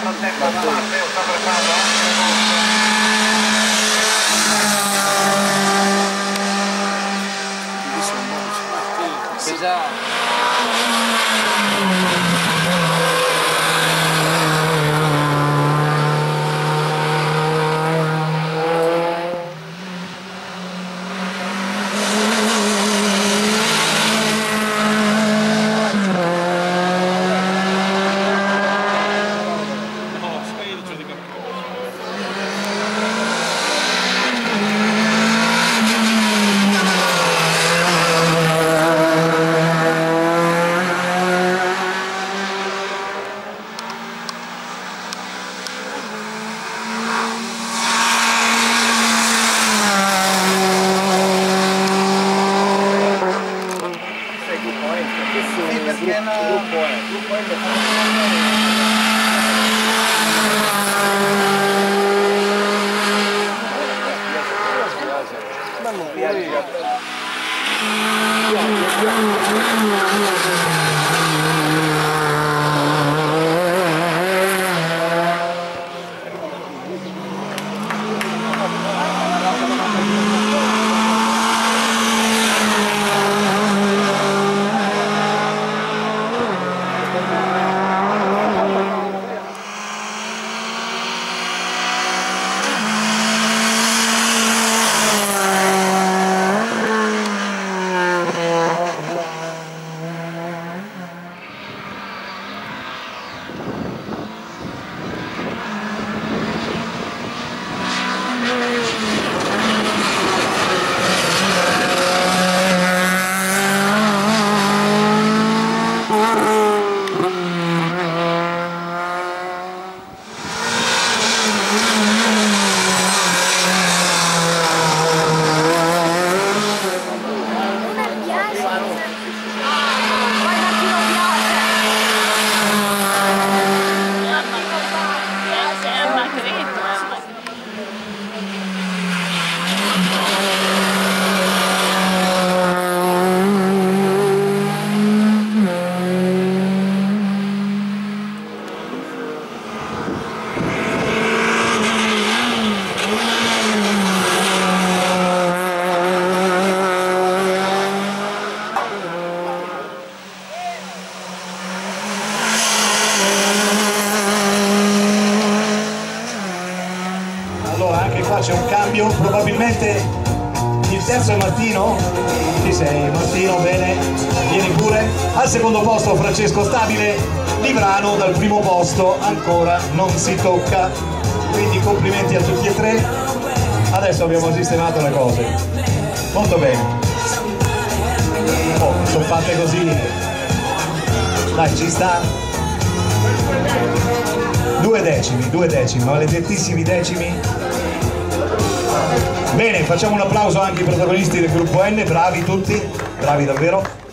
C'è un cambio, probabilmente il terzo è Martino. Ci sei Martino, bene, vieni pure. Al secondo posto Francesco Stabile, Livrano dal primo posto ancora non si tocca, quindi complimenti a tutti e tre. Adesso abbiamo sistemato le cose molto bene. Oh, sono fatte così, dai, ci sta. 2 decimi, maledettissimi decimi. Bene, facciamo un applauso anche ai protagonisti del gruppo N, bravi tutti, bravi davvero.